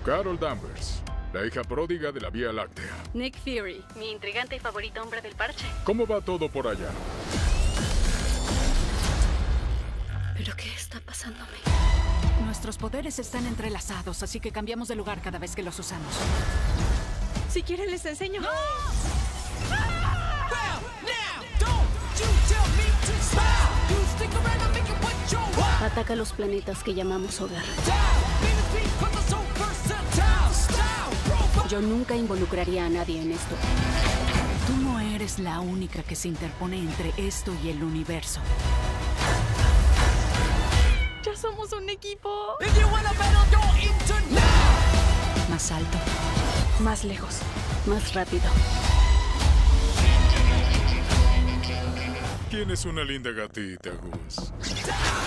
Carol Danvers, la hija pródiga de la Vía Láctea. Nick Fury, mi intrigante y favorito hombre del parche. ¿Cómo va todo por allá? ¿Pero qué está pasándome? Nuestros poderes están entrelazados, así que cambiamos de lugar cada vez que los usamos. Si quieren les enseño. ¡No! Ataca los planetas que llamamos hogar. Yo nunca involucraría a nadie en esto. Tú no eres la única que se interpone entre esto y el universo. ¡Ya somos un equipo! Más alto. Más lejos. Más rápido. Tienes una linda gatita, Gus.